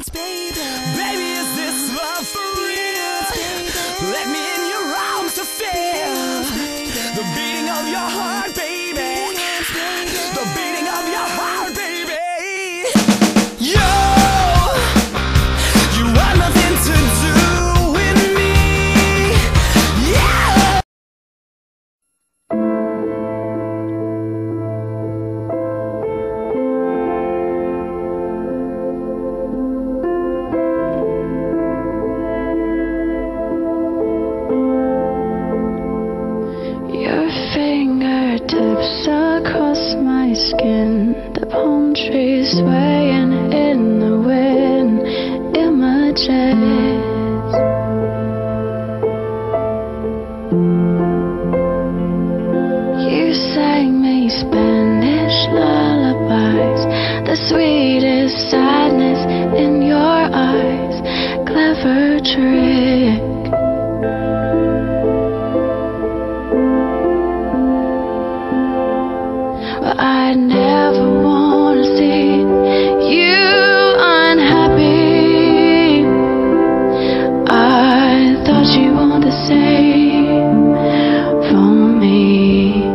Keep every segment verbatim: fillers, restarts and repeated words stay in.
dance, baby. Baby, is this love for real? Let me in your arms to feel the beating of your heart, baby. The beating of your heart, baby. Yo, you want nothing to do with me. Yeah. Your fingertips across my skin, the palm trees swaying in the wind, images. You sang me Spanish lullabies, the sweetest sadness in your eyes, clever trick. But I never wanna see you unhappy. I thought you wanted the same for me.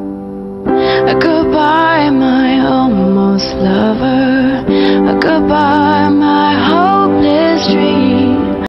Goodbye, my almost lover. Goodbye.